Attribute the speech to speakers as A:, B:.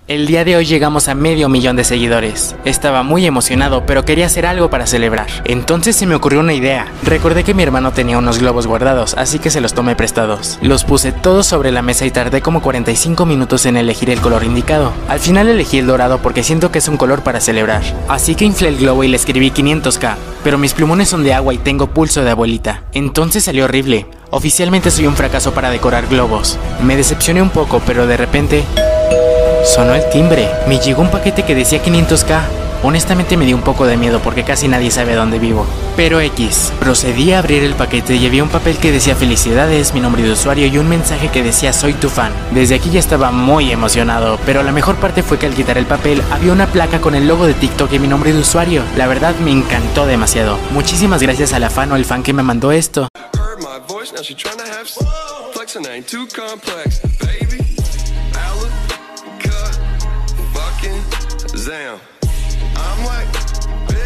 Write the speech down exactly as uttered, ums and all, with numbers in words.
A: El día de hoy llegamos a medio millón de seguidores. Estaba muy emocionado, pero quería hacer algo para celebrar. Entonces se me ocurrió una idea. Recordé que mi hermano tenía unos globos guardados, así que se los tomé prestados. Los puse todos sobre la mesa y tardé como cuarenta y cinco minutos en elegir el color indicado. Al final elegí el dorado porque siento que es un color para celebrar. Así que inflé el globo y le escribí quinientos K, pero mis plumones son de agua y tengo pulso de abuelita. Entonces salió horrible. Oficialmente soy un fracaso para decorar globos. Me decepcioné un poco, pero de repente sonó el timbre. Me llegó un paquete que decía quinientos K. Honestamente me dio un poco de miedo porque casi nadie sabe dónde vivo. Pero X. Procedí a abrir el paquete y había un papel que decía felicidades, mi nombre de usuario y un mensaje que decía soy tu fan. Desde aquí ya estaba muy emocionado, pero la mejor parte fue que al quitar el papel había una placa con el logo de TikTok y mi nombre de usuario. La verdad me encantó demasiado. Muchísimas gracias a la fan o el fan que me mandó esto.
B: Damn, I'm like